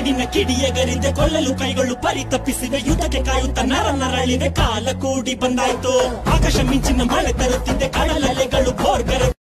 ಸೇಡಿನ ಕಿಡಿಯಗರಿದೆ ಕೊಲ್ಲಲು ಕೈಗಳು ಪರಿತಪ್ಪಿಸಿವೆ ಯುದ್ಧಕ್ಕೆ ಕಾಯುತ್ತ ನರಳಿವೆ ಕಾಲ ಕೂಡಿ ಬಂದಾಯ್ತು ಆಕಾಶ ಮಿಂಚಿನ ಮಳೆ ತರುತ್ತಿದ್ದೆ ಕಡಲಲೆಗಳು ಬೋರ್ಗರೆ